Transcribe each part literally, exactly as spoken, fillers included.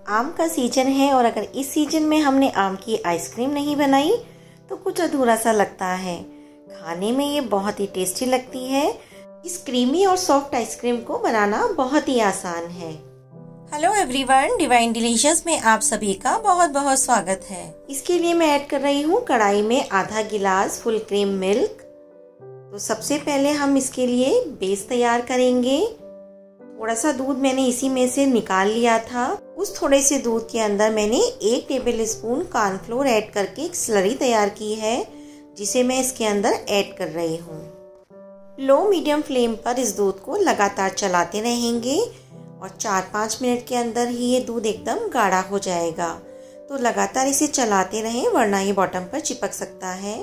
आम का सीजन है और अगर इस सीजन में हमने आम की आइसक्रीम नहीं बनाई तो कुछ अधूरा सा लगता है। खाने में ये बहुत ही टेस्टी लगती है। इस क्रीमी और सॉफ्ट आइसक्रीम को बनाना बहुत ही आसान है। हेलो एवरीवन, डिवाइन डिलीशियस में आप सभी का बहुत बहुत स्वागत है। इसके लिए मैं ऐड कर रही हूँ कढ़ाई में आधा गिलास फुल क्रीम मिल्क। तो सबसे पहले हम इसके लिए बेस तैयार करेंगे। थोड़ा सा दूध मैंने इसी में से निकाल लिया था। उस थोड़े से दूध के अंदर मैंने एक टेबल स्पून कॉर्नफ्लोर ऐड करके एक स्लरी तैयार की है, जिसे मैं इसके अंदर ऐड कर रही हूँ। लो मीडियम फ्लेम पर इस दूध को लगातार चलाते रहेंगे और चार पाँच मिनट के अंदर ही ये दूध एकदम गाढ़ा हो जाएगा। तो लगातार इसे चलाते रहें, वरना ये बॉटम पर चिपक सकता है।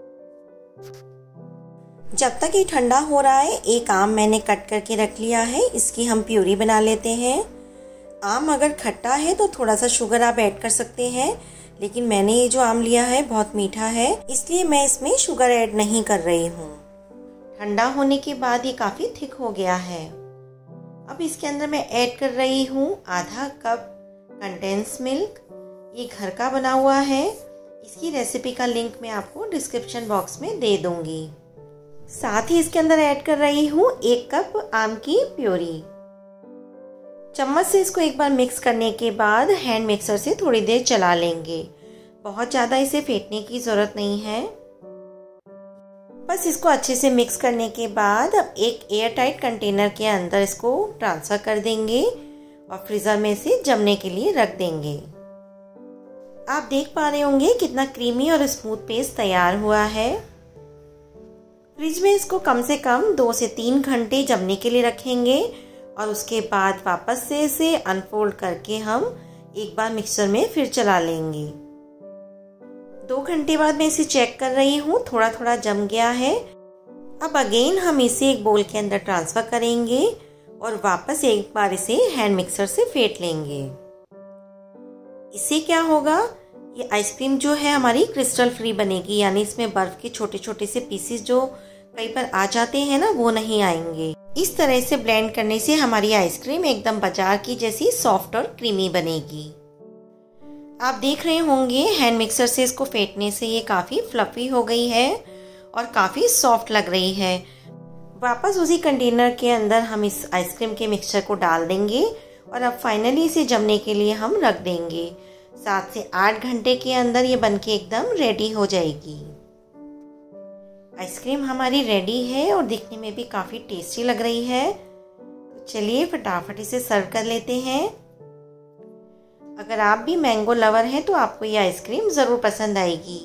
जब तक ये ठंडा हो रहा है, एक आम मैंने कट करके रख लिया है। इसकी हम प्यूरी बना लेते हैं। आम अगर खट्टा है तो थोड़ा सा शुगर आप ऐड कर सकते हैं, लेकिन मैंने ये जो आम लिया है बहुत मीठा है, इसलिए मैं इसमें शुगर ऐड नहीं कर रही हूँ। ठंडा होने के बाद ये काफ़ी थिक हो गया है। अब इसके अंदर मैं ऐड कर रही हूँ आधा कप कंडेंस मिल्क। ये घर का बना हुआ है। इसकी रेसिपी का लिंक मैं आपको डिस्क्रिप्शन बॉक्स में दे दूँगी। साथ ही इसके अंदर ऐड कर रही हूँ एक कप आम की प्यूरी। चम्मच से इसको एक बार मिक्स करने के बाद हैंड मिक्सर से थोड़ी देर चला लेंगे। बहुत ज़्यादा इसे फेंटने की ज़रूरत नहीं है। बस इसको अच्छे से मिक्स करने के बाद अब एक एयर टाइट कंटेनर के अंदर इसको ट्रांसफ़र कर देंगे और फ्रीज़र में इसे जमने के लिए रख देंगे। आप देख पा रहे होंगे कितना क्रीमी और स्मूथ पेस्ट तैयार हुआ है। फ्रिज में इसको कम से कम दो से तीन घंटे जमने के लिए रखेंगे और उसके बाद वापस से इसे अनफोल्ड करके हम एक बार मिक्सर में फिर चला लेंगे। दो घंटे बाद मैं इसे चेक कर रही हूँ, थोड़ा थोड़ा जम गया है। अब अगेन हम इसे एक बोल के अंदर ट्रांसफर करेंगे और वापस एक बार इसे हैंड मिक्सर से फेंट लेंगे। इससे क्या होगा, ये आइसक्रीम जो है हमारी क्रिस्टल फ्री बनेगी, यानी इसमें बर्फ के छोटे छोटे से पीसेस जो कई बार आ जाते हैं ना, वो नहीं आएंगे। इस तरह से ब्लेंड करने से हमारी आइसक्रीम एकदम बाजार की जैसी सॉफ्ट और क्रीमी बनेगी। आप देख रहे होंगे हैंड मिक्सर से इसको फेंटने से ये काफ़ी फ्लफी हो गई है और काफ़ी सॉफ्ट लग रही है। वापस उसी कंटेनर के अंदर हम इस आइसक्रीम के मिक्सचर को डाल देंगे और अब फाइनली इसे जमने के लिए हम रख देंगे। सात से आठ घंटे के अंदर ये बनके एकदम रेडी हो जाएगी। आइसक्रीम हमारी रेडी है और दिखने में भी काफ़ी टेस्टी लग रही है। तो चलिए फटाफट इसे सर्व कर लेते हैं। अगर आप भी मैंगो लवर हैं तो आपको ये आइसक्रीम ज़रूर पसंद आएगी।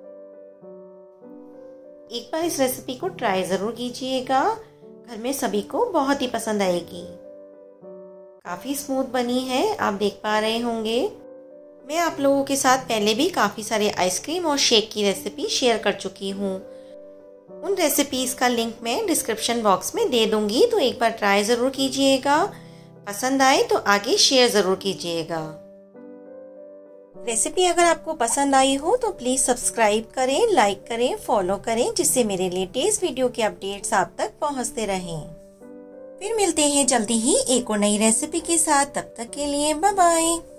एक बार इस रेसिपी को ट्राई ज़रूर कीजिएगा, घर में सभी को बहुत ही पसंद आएगी। काफ़ी स्मूथ बनी है, आप देख पा रहे होंगे। मैं आप लोगों के साथ पहले भी काफ़ी सारे आइसक्रीम और शेक की रेसिपी शेयर कर चुकी हूँ। उन रेसिपीज़ का लिंक मैं डिस्क्रिप्शन बॉक्स में दे दूँगी, तो एक बार ट्राई ज़रूर कीजिएगा। पसंद आए तो आगे शेयर ज़रूर कीजिएगा। रेसिपी अगर आपको पसंद आई हो तो प्लीज़ सब्सक्राइब करें, लाइक करें, फॉलो करें, जिससे मेरे लेटेस्ट वीडियो के अपडेट्स आप तक पहुँचते रहें। फिर मिलते हैं जल्दी ही एक और नई रेसिपी के साथ। तब तक के लिए बाय बाय।